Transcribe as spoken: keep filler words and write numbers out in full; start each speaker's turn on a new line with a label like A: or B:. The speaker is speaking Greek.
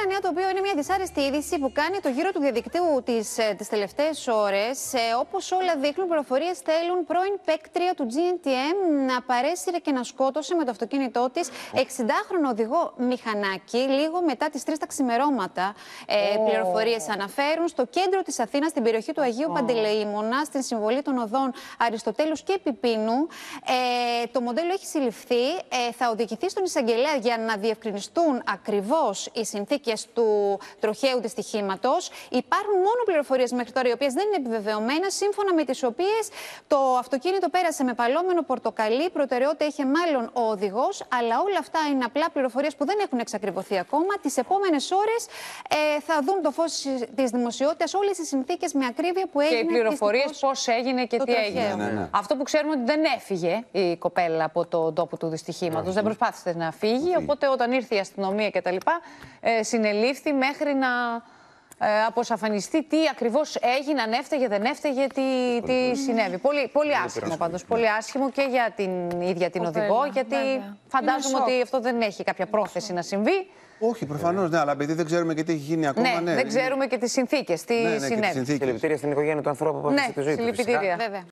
A: ένα νέο το οποίο είναι μια δυσάρεστη είδηση που κάνει το γύρο του διαδικτύου τις, τις τελευταίες ώρες. Ε, όπως όλα δείχνουν, πληροφορίες στέλνουν πρώην παίκτρια του τζι εν τι εμ να παρέσυρε και να σκότωσε με το αυτοκίνητό της εξηντάχρονο οδηγό μηχανάκι λίγο μετά τις τρεις τα ξημερώματα. Ε, oh. Πληροφορίες αναφέρουν στο κέντρο της Αθήνας, στην περιοχή του Αγίου oh. Παντελεήμονα, στην συμβολή των οδών Αριστοτέλους και Πιπίνου. Ε, το μοντέλο έχει συλληφθεί, ε, θα οδηγηθεί στον εισαγγελέα για να διευκρινιστούν ακριβώς οι συνθήκες του τροχαίου δυστυχήματος. Υπάρχουν μόνο πληροφορίες μέχρι τώρα, οι οποίες δεν είναι επιβεβαιωμένες, σύμφωνα με τις οποίες το αυτοκίνητο πέρασε με παλόμενο πορτοκαλί, προτεραιότητα είχε μάλλον ο οδηγός, αλλά όλα αυτά είναι απλά πληροφορίες που δεν έχουν εξακριβωθεί ακόμα. Τις επόμενες ώρες ε, θα δουν το φως της δημοσιότητας όλες οι συνθήκες με ακρίβεια που έγιναν.
B: Και οι πληροφορίες πώς έγινε και τι
A: τροχαίο.
B: έγινε.
C: Ναι, ναι, ναι.
B: Αυτό που ξέρουμε ότι δεν έφυγε η κοπέλα από τον τόπο του δυστυχήματος, δεν προσπάθησε να φύγει, okay. οπότε όταν ήρθε η αστυνομία κτλ. Ε, συνελήφθη μέχρι να ε, αποσαφανιστεί τι ακριβώς έγινε, αν έφταιγε, δεν έφταιγε, τι, τι συνέβη. Πολύ, πολύ άσχημο πάντως, πολύ άσχημο και για την ίδια την
A: Κοπέλα,
B: οδηγό, γιατί
A: βέβαια.
B: φαντάζομαι ότι αυτό δεν έχει κάποια πρόθεση να συμβεί.
C: Όχι, προφανώς, ναι, αλλά επειδή δεν ξέρουμε και τι έχει γίνει ακόμα.
B: Ναι,
C: ναι
B: δεν ξέρουμε και τις συνθήκες, τι
C: ναι, ναι,
B: συνέβη.
C: Και τις συνθήκες.
D: Συλληπιτήρια στην οικογένεια του ανθρώπου που έχασε τη ζωή του.
B: Συλληπιτήρια.